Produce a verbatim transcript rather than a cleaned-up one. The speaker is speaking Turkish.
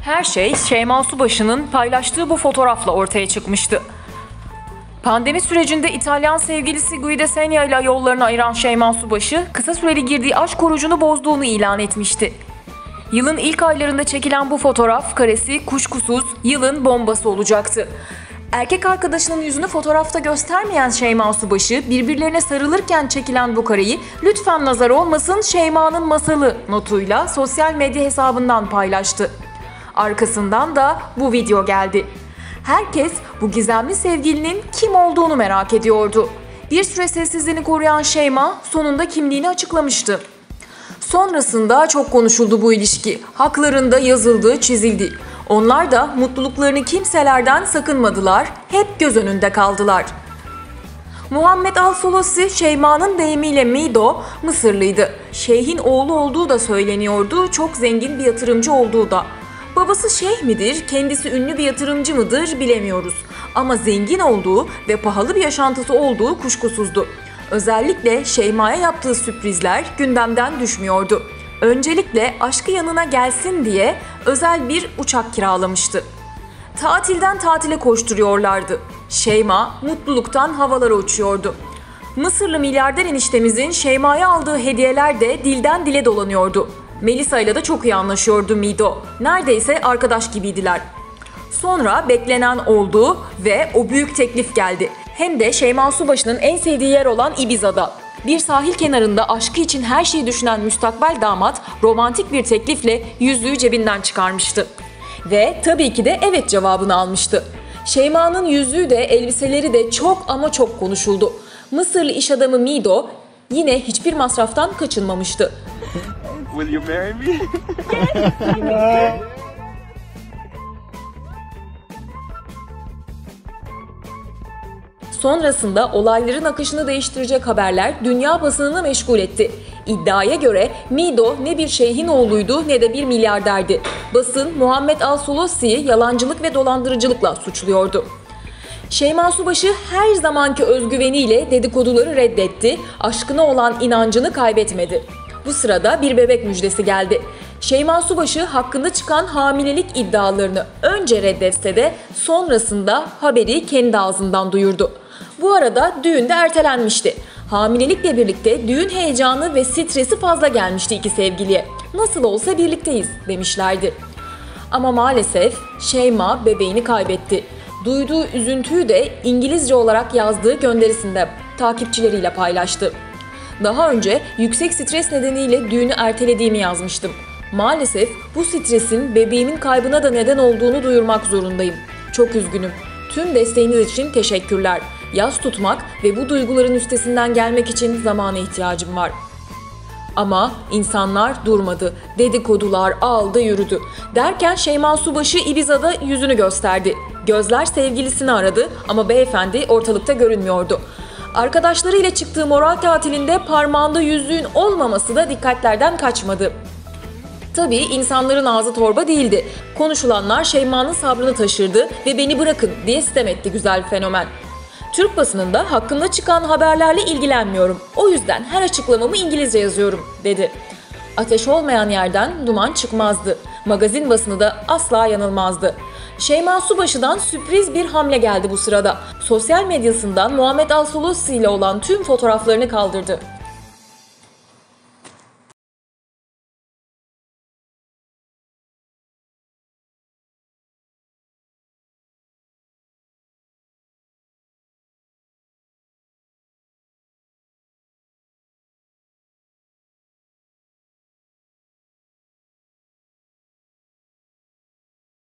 Her şey Şeyma Subaşı'nın paylaştığı bu fotoğrafla ortaya çıkmıştı. Pandemi sürecinde İtalyan sevgilisi Guido Segna ile yollarını ayıran Şeyma Subaşı, kısa süreli girdiği aşk orucunu bozduğunu ilan etmişti. Yılın ilk aylarında çekilen bu fotoğraf karesi kuşkusuz yılın bombası olacaktı. Erkek arkadaşının yüzünü fotoğrafta göstermeyen Şeyma Subaşı, birbirlerine sarılırken çekilen bu kareyi "Lütfen nazar olmasın, Şeyma'nın masalı" notuyla sosyal medya hesabından paylaştı. Arkasından da bu video geldi. Herkes bu gizemli sevgilinin kim olduğunu merak ediyordu. Bir süre sessizliğini koruyan Şeyma sonunda kimliğini açıklamıştı. Sonrasında çok konuşuldu bu ilişki. Haklarında yazıldı, çizildi. Onlar da mutluluklarını kimselerden sakınmadılar, hep göz önünde kaldılar. Muhammed Al-Solosi, Şeyma'nın deyimiyle Mido, Mısırlıydı. Şeyhin oğlu olduğu da söyleniyordu, çok zengin bir yatırımcı olduğu da. Babası şeyh midir, kendisi ünlü bir yatırımcı mıdır bilemiyoruz. Ama zengin olduğu ve pahalı bir yaşantısı olduğu kuşkusuzdu. Özellikle Şeyma'ya yaptığı sürprizler gündemden düşmüyordu. Öncelikle aşkı yanına gelsin diye özel bir uçak kiralamıştı. Tatilden tatile koşturuyorlardı. Şeyma mutluluktan havalara uçuyordu. Mısırlı milyarder eniştemizin Şeyma'ya aldığı hediyeler de dilden dile dolanıyordu. Melisa ile de çok iyi anlaşıyordu Mido. Neredeyse arkadaş gibiydiler. Sonra beklenen oldu ve o büyük teklif geldi. Hem de Şeyma Subaşı'nın en sevdiği yer olan Ibiza'da. Bir sahil kenarında aşkı için her şeyi düşünen müstakbel damat romantik bir teklifle yüzüğü cebinden çıkarmıştı. Ve tabii ki de evet cevabını almıştı. Şeyma'nın yüzüğü de elbiseleri de çok ama çok konuşuldu. Mısırlı iş adamı Mido yine hiçbir masraftan kaçınmamıştı. Will you marry me? Sonrasında olayların akışını değiştirecek haberler dünya basınını meşgul etti. İddiaya göre Mido ne bir şeyhin oğluydu ne de bir milyarderdi. Basın Muhammed Al-Solosi'yi yalancılık ve dolandırıcılıkla suçluyordu. Şeyma Subaşı her zamanki özgüveniyle dedikoduları reddetti, aşkına olan inancını kaybetmedi. Bu sırada bir bebek müjdesi geldi. Şeyma Subaşı hakkında çıkan hamilelik iddialarını önce reddetse de sonrasında haberi kendi ağzından duyurdu. Bu arada düğün de ertelenmişti. Hamilelikle birlikte düğün heyecanı ve stresi fazla gelmişti iki sevgiliye. Nasıl olsa birlikteyiz demişlerdi. Ama maalesef Şeyma bebeğini kaybetti. Duyduğu üzüntüyü de İngilizce olarak yazdığı gönderisinde takipçileriyle paylaştı. Daha önce yüksek stres nedeniyle düğünü ertelediğimi yazmıştım. Maalesef bu stresin bebeğimin kaybına da neden olduğunu duyurmak zorundayım. Çok üzgünüm. Tüm desteğiniz için teşekkürler. Yas tutmak ve bu duyguların üstesinden gelmek için zamana ihtiyacım var. Ama insanlar durmadı. Dedikodular aldı yürüdü. Derken Şeyma Subaşı Ibiza'da yüzünü gösterdi. Gözler sevgilisini aradı ama beyefendi ortalıkta görünmüyordu. Arkadaşlarıyla çıktığı moral tatilinde parmağında yüzüğün olmaması da dikkatlerden kaçmadı. Tabii insanların ağzı torba değildi. Konuşulanlar Şeyma'nın sabrını taşırdı ve "beni bırakın" diye sitem etti güzel fenomen. Türk basınında hakkında çıkan haberlerle ilgilenmiyorum. O yüzden her açıklamamı İngilizce yazıyorum dedi. Ateş olmayan yerden duman çıkmazdı. Magazin basını da asla yanılmazdı. Şeyma Subaşı'dan sürpriz bir hamle geldi bu sırada. Sosyal medyasından Muhammed Al-Solosi ile olan tüm fotoğraflarını kaldırdı.